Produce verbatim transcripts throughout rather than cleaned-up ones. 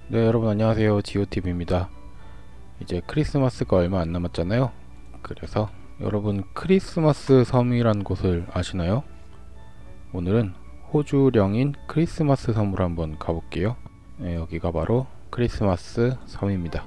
네, 여러분 안녕하세요. 지오티비입니다. 이제 크리스마스가 얼마 안 남았잖아요. 그래서 여러분 크리스마스 섬이란 곳을 아시나요? 오늘은 호주령인 크리스마스 섬으로 한번 가볼게요. 네, 여기가 바로 크리스마스 섬입니다.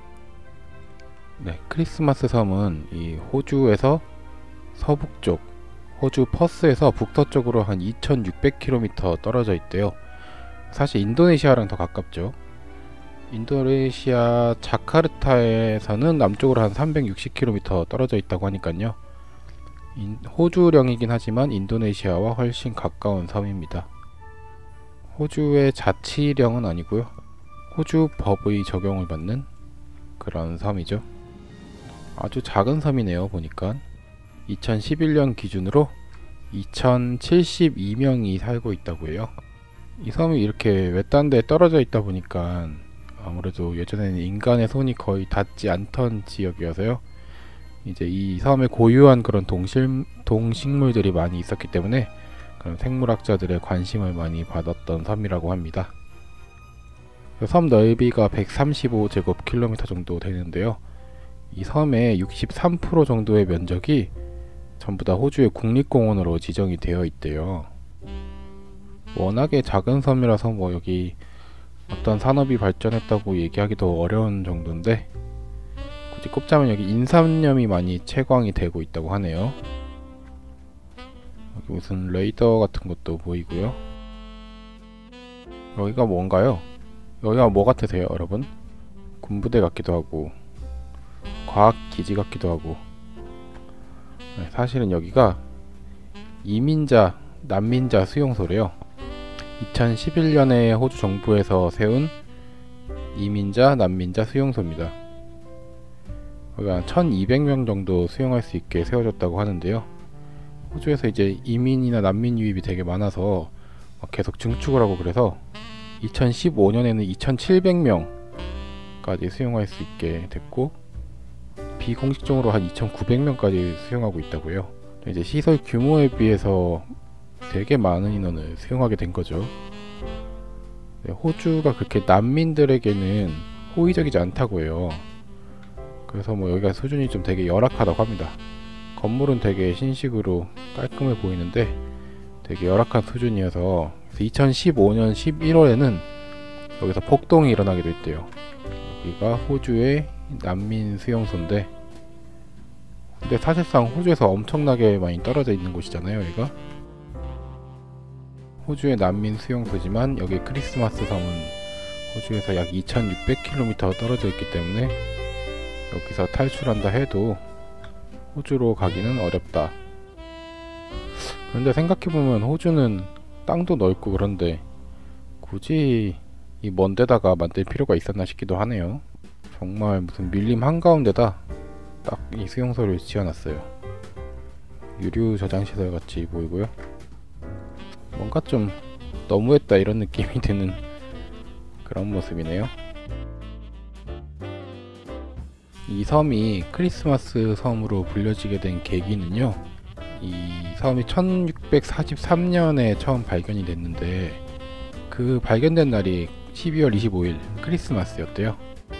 네, 크리스마스 섬은 이 호주에서 서북쪽, 호주 퍼스에서 북서쪽으로 한 이천육백 킬로미터 떨어져 있대요. 사실 인도네시아랑 더 가깝죠. 인도네시아 자카르타에서는 남쪽으로 한 삼백육십 킬로미터 떨어져 있다고 하니까요. 호주령이긴 하지만 인도네시아와 훨씬 가까운 섬입니다. 호주의 자치령은 아니고요. 호주 법의 적용을 받는 그런 섬이죠. 아주 작은 섬이네요. 보니까 이천십일 년 기준으로 이천칠십이 명이 살고 있다고 해요. 이 섬이 이렇게 외딴 데 떨어져 있다 보니까 아무래도 예전에는 인간의 손이 거의 닿지 않던 지역이어서요. 이제 이 섬에 고유한 그런 동실, 동식물들이 많이 있었기 때문에 그런 생물학자들의 관심을 많이 받았던 섬이라고 합니다. 섬 넓이가 백삼십오 제곱킬로미터 정도 되는데요. 이 섬의 육십삼 퍼센트 정도의 면적이 전부 다 호주의 국립공원으로 지정이 되어 있대요. 워낙에 작은 섬이라서 뭐 여기 어떤 산업이 발전했다고 얘기하기도 어려운 정도인데, 굳이 꼽자면 여기 인삼염이 많이 채광이 되고 있다고 하네요. 여기 무슨 레이더 같은 것도 보이고요. 여기가 뭔가요? 여기가 뭐 같으세요, 여러분? 군부대 같기도 하고 과학기지 같기도 하고. 네, 사실은 여기가 이민자, 난민자 수용소래요. 이천십일 년에 호주 정부에서 세운 이민자, 난민자 수용소입니다. 여기가 천이백 명 정도 수용할 수 있게 세워졌다고 하는데요. 호주에서 이제 이민이나 난민 유입이 되게 많아서 계속 증축을 하고, 그래서 이천십오 년에는 이천칠백 명까지 수용할 수 있게 됐고, 비공식적으로 한 이천구백 명까지 수용하고 있다고 해요. 이제 시설 규모에 비해서 되게 많은 인원을 수용하게 된 거죠. 네, 호주가 그렇게 난민들에게는 호의적이지 않다고 해요. 그래서 뭐 여기가 수준이 좀 되게 열악하다고 합니다. 건물은 되게 신식으로 깔끔해 보이는데 되게 열악한 수준이어서, 이천십오 년 십일 월에는 여기서 폭동이 일어나기도 했대요. 여기가 호주의 난민 수용소인데, 근데 사실상 호주에서 엄청나게 많이 떨어져 있는 곳이잖아요. 여기가 호주의 난민 수용소지만 여기 크리스마스 섬은 호주에서 약 이천육백 킬로미터 떨어져 있기 때문에 여기서 탈출한다 해도 호주로 가기는 어렵다. 그런데 생각해보면 호주는 땅도 넓고 그런데 굳이 이 먼 데다가 만들 필요가 있었나 싶기도 하네요. 정말 무슨 밀림 한가운데다 딱 이 수용소를 지어놨어요. 유류 저장시설 같이 보이고요. 뭔가 좀 너무했다 이런 느낌이 드는 그런 모습이네요. 이 섬이 크리스마스 섬으로 불려지게 된 계기는요, 이 섬이 천육백사십삼 년에 처음 발견이 됐는데 그 발견된 날이 십이월 이십오일 크리스마스였대요.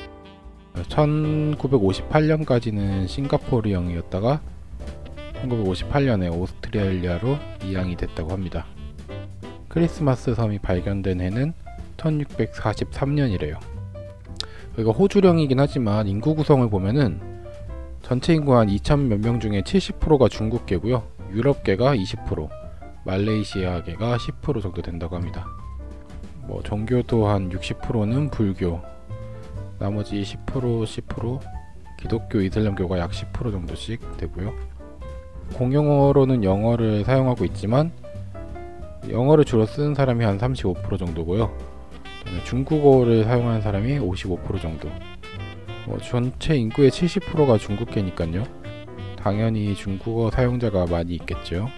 천구백오십팔 년까지는 싱가포르령이었다가 천구백오십팔 년에 오스트레일리아로 이양이 됐다고 합니다. 크리스마스 섬이 발견된 해는 천육백사십삼 년이래요. 여기가 호주령이긴 하지만 인구 구성을 보면은 전체 인구 한 이천 몇 명 중에 칠십 퍼센트가 중국계고요. 유럽계가 이십 퍼센트, 말레이시아계가 십 퍼센트 정도 된다고 합니다. 뭐 종교도 한 육십 퍼센트는 불교, 나머지 십 퍼센트, 십 퍼센트 기독교, 이슬람교가 약 십 퍼센트 정도씩 되고요. 공용어로는 영어를 사용하고 있지만 영어를 주로 쓰는 사람이 한 삼십오 퍼센트 정도고요. 중국어를 사용하는 사람이 오십오 퍼센트 정도. 뭐 전체 인구의 칠십 퍼센트가 중국계니까요. 당연히 중국어 사용자가 많이 있겠죠.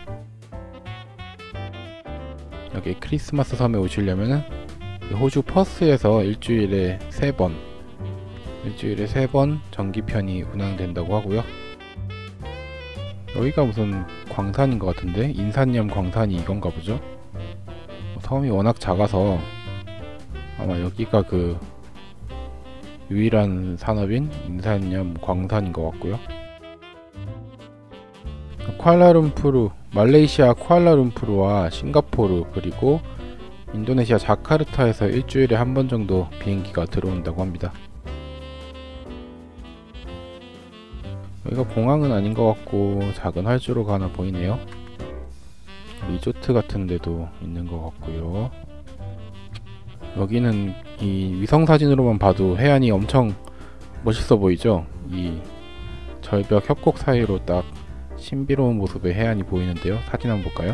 여기 크리스마스 섬에 오시려면은 호주 퍼스에서 일주일에 세 번, 일주일에 세 번 정기편이 운항된다고 하고요. 여기가 무슨 광산인 것 같은데, 인산염 광산이 이건가 보죠. 섬이 워낙 작아서 아마 여기가 그 유일한 산업인 인산염 광산인 것 같고요. 쿠알라룸푸르, 말레이시아 쿠알라룸푸르와 싱가포르 그리고 인도네시아 자카르타에서 일주일에 한 번 정도 비행기가 들어온다고 합니다. 여기가 공항은 아닌 것 같고 작은 활주로가 하나 보이네요. 리조트 같은 데도 있는 것 같고요. 여기는 이 위성사진으로만 봐도 해안이 엄청 멋있어 보이죠? 이 절벽 협곡 사이로 딱 신비로운 모습의 해안이 보이는데요. 사진 한번 볼까요?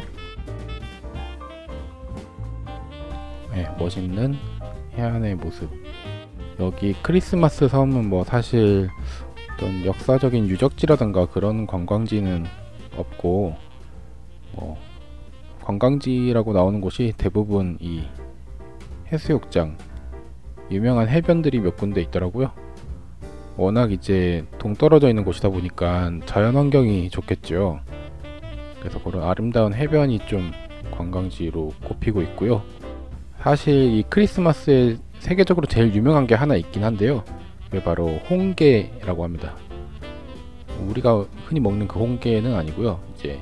네, 멋있는 해안의 모습. 여기 크리스마스 섬은 뭐 사실 어떤 역사적인 유적지라던가 그런 관광지는 없고, 뭐 관광지라고 나오는 곳이 대부분 이 해수욕장, 유명한 해변들이 몇 군데 있더라고요. 워낙 이제 동떨어져 있는 곳이다 보니까 자연환경이 좋겠죠. 그래서 그런 아름다운 해변이 좀 관광지로 꼽히고 있고요. 사실 이 크리스마스에 세계적으로 제일 유명한 게 하나 있긴 한데요. 그게 바로 홍게라고 합니다. 우리가 흔히 먹는 그 홍게는 아니고요. 이제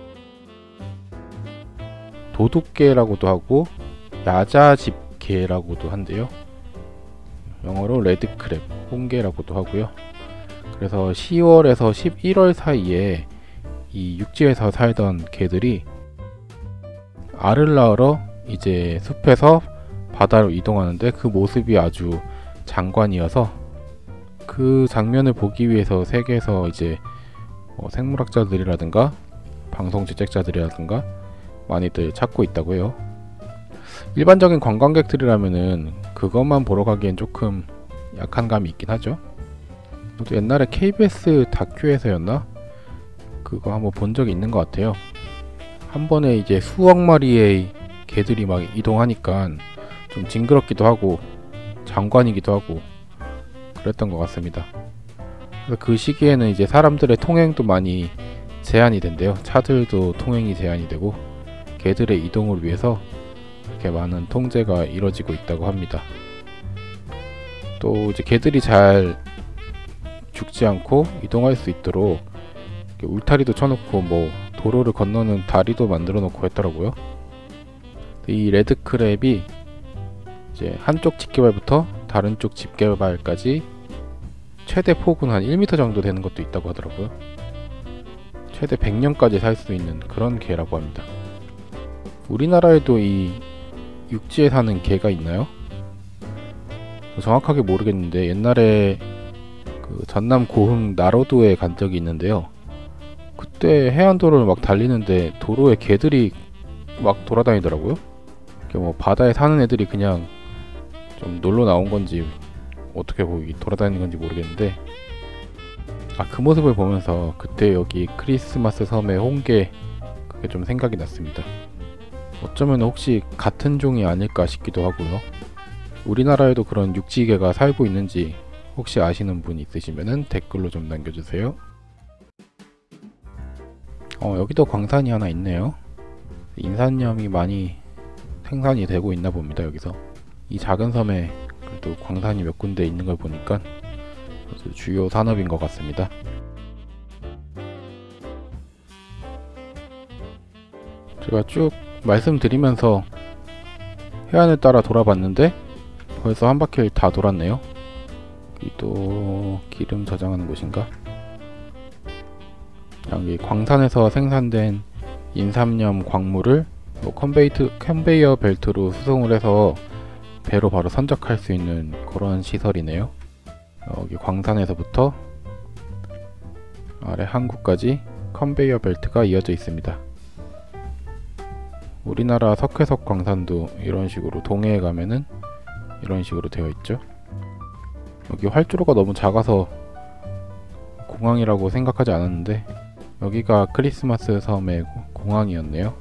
도둑게라고도 하고 야자집게라고도 한대요. 영어로 레드크랩, 홍게라고도 하고요. 그래서 시월에서 십일월 사이에 이 육지에서 살던 개들이 알을 낳으러 이제 숲에서 바다로 이동하는데 그 모습이 아주 장관이어서 그 장면을 보기 위해서 세계에서 이제 뭐 생물학자들이라든가 방송 제작자들이라든가 많이들 찾고 있다고 해요. 일반적인 관광객들이라면은 그것만 보러 가기엔 조금 약한 감이 있긴 하죠. 저도 옛날에 케이비에스 다큐에서였나? 그거 한번 본 적이 있는 것 같아요. 한 번에 이제 수억 마리의 개들이 막 이동하니까 좀 징그럽기도 하고 장관이기도 하고 그랬던 것 같습니다. 그래서 그 시기에는 이제 사람들의 통행도 많이 제한이 된대요. 차들도 통행이 제한이 되고 개들의 이동을 위해서 이렇게 많은 통제가 이루어지고 있다고 합니다. 또 이제 개들이 잘 죽지 않고 이동할 수 있도록 울타리도 쳐놓고 뭐 도로를 건너는 다리도 만들어 놓고 했더라고요. 이 레드크랩이 이제 한쪽 집게발부터 다른 쪽 집게발까지 최대 폭은 한 일 미터 정도 되는 것도 있다고 하더라고요. 최대 백 년까지 살 수 있는 그런 개라고 합니다. 우리나라에도 이 육지에 사는 개가 있나요? 정확하게 모르겠는데 옛날에 그 전남 고흥 나로도에 간 적이 있는데요. 그때 해안도로를 막 달리는데 도로에 개들이 막 돌아다니더라고요. 뭐 바다에 사는 애들이 그냥 좀 놀러 나온 건지 어떻게 거기 돌아다니는 건지 모르겠는데, 아, 그 모습을 보면서 그때 여기 크리스마스 섬의 홍게 그게 좀 생각이 났습니다. 어쩌면 혹시 같은 종이 아닐까 싶기도 하고요. 우리나라에도 그런 육지개가 살고 있는지 혹시 아시는 분 있으시면은 댓글로 좀 남겨주세요. 어, 여기도 광산이 하나 있네요. 인산염이 많이 생산이 되고 있나 봅니다. 여기서 이 작은 섬에 그래도 광산이 몇 군데 있는 걸 보니까 아주 주요 산업인 것 같습니다. 제가 쭉 말씀드리면서 해안을 따라 돌아봤는데 벌써 한 바퀴를 다 돌았네요. 여기도 기름 저장하는 곳인가? 여기 광산에서 생산된 인삼염 광물을 뭐 컨베이트, 컨베이어 벨트로 수송을 해서 배로 바로 선적할 수 있는 그런 시설이네요. 여기 광산에서부터 아래 항구까지 컨베이어 벨트가 이어져 있습니다. 우리나라 석회석 광산도 이런 식으로 동해에 가면은 이런 식으로 되어 있죠. 여기 활주로가 너무 작아서 공항이라고 생각하지 않았는데 여기가 크리스마스 섬의 공항이었네요.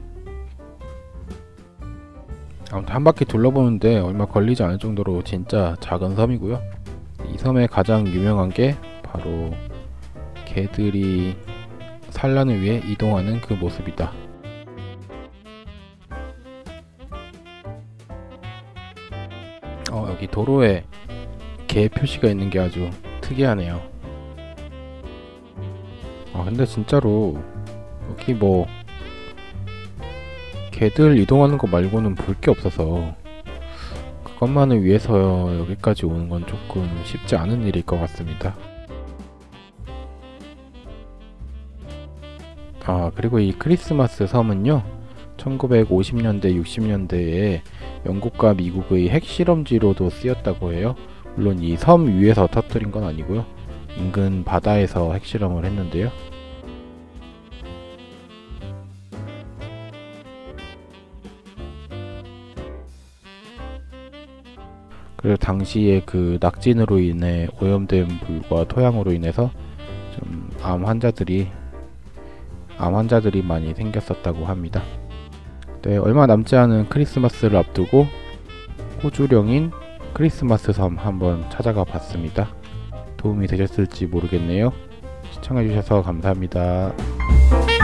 아무튼 한 바퀴 둘러보는데 얼마 걸리지 않을 정도로 진짜 작은 섬이고요. 이 섬의 가장 유명한 게 바로 개들이 산란을 위해 이동하는 그 모습이다. 어, 여기 도로에 개 표시가 있는 게 아주 특이하네요. 아 근데 진짜로 여기 뭐 개들 이동하는 거 말고는 볼 게 없어서 그것만을 위해서 여기까지 오는 건 조금 쉽지 않은 일일 것 같습니다. 아 그리고 이 크리스마스 섬은요 천구백오십 년대 육십 년대에 영국과 미국의 핵실험지로도 쓰였다고 해요. 물론 이 섬 위에서 터뜨린 건 아니고요, 인근 바다에서 핵실험을 했는데요. 그리고 당시에 그 낙진으로 인해 오염된 물과 토양으로 인해서 좀 암 환자들이 암 환자들이 많이 생겼었다고 합니다. 네, 얼마 남지 않은 크리스마스를 앞두고 호주령인 크리스마스 섬 한번 찾아가 봤습니다. 도움이 되셨을지 모르겠네요. 시청해주셔서 감사합니다.